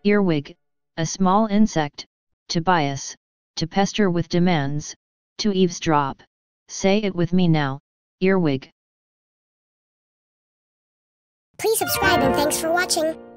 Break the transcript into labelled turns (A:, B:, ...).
A: Earwig, a small insect, to bias, to pester with demands, to eavesdrop. Say it with me now, earwig.
B: Please subscribe and thanks for watching.